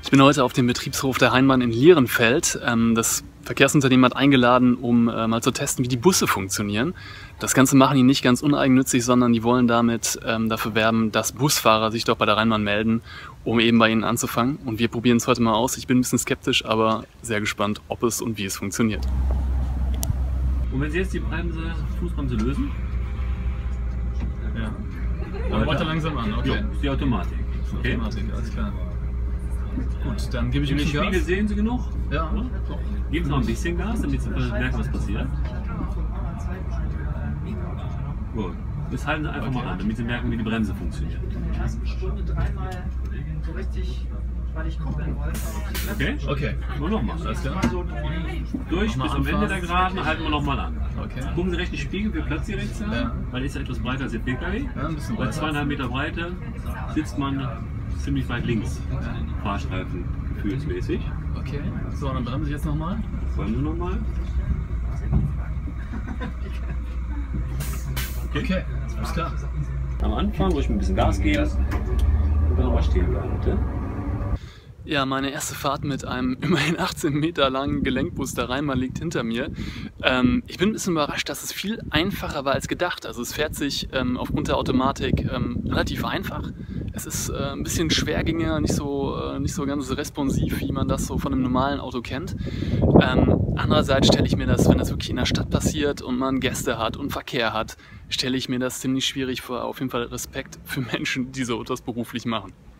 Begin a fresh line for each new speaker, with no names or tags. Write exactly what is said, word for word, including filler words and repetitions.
Ich bin heute auf dem Betriebshof der Rheinbahn in Lierenfeld. Das Verkehrsunternehmen hat eingeladen, um mal zu testen, wie die Busse funktionieren. Das Ganze machen die nicht ganz uneigennützig, sondern die wollen damit dafür werben, dass Busfahrer sich doch bei der Rheinbahn melden, um eben bei ihnen anzufangen. Und wir probieren es heute mal aus. Ich bin ein bisschen skeptisch, aber sehr gespannt, ob es und wie es funktioniert.
Und wenn Sie jetzt die Bremse, Fußbremse lösen?
Ja. Dann weiter langsam an, okay.
Ja, ist die Automatik. Okay.
Automatik, alles klar. Gut, dann gebe ich
Im
ein bisschen
Spiegel
Gas.
sehen Sie genug?
Ja, doch.
Geben Sie noch ein bisschen Gas, damit Sie merken, was passiert. Gut. Das halten Sie einfach
Okay.
mal an, damit Sie merken, wie die Bremse funktioniert.
In der ersten Stunde dreimal so richtig, weil ich kuppeln wollte.
Okay?
Okay.
Nur nochmal.
Alles klar.
Durch
Nochmal
bis am Ende der
anfassen.
Geraden halten wir nochmal an.
Okay.
Gucken Sie rechts in den Spiegel, wie viel Platz Sie rechts haben.
Ja.
Weil ist ja etwas breiter als der P K W.
Ja, ein bisschen
Bei
breiter.
zweieinhalb Meter Breite sitzt man ziemlich weit links. Fahrstreifen gefühlsmäßig.
Okay. So, dann bremse ich jetzt nochmal.
Wollen Sie nochmal?
Okay, alles klar.
Am Anfang ruhig ein bisschen Gas geben und dann nochmal stehen bleiben, bitte.
Ja, meine erste Fahrt mit einem immerhin achtzehn Meter langen Gelenkbus der Rheinbahn liegt hinter mir. Ähm, ich bin ein bisschen überrascht, dass es viel einfacher war als gedacht. Also es fährt sich ähm, aufgrund der Automatik ähm, relativ einfach. Es ist äh, ein bisschen schwergängiger, nicht so, äh, nicht so ganz responsiv, wie man das so von einem normalen Auto kennt. Ähm, andererseits stelle ich mir das, wenn das wirklich in der Stadt passiert und man Gäste hat und Verkehr hat, stelle ich mir das ziemlich schwierig vor. Auf jeden Fall Respekt für Menschen, die so etwas beruflich machen.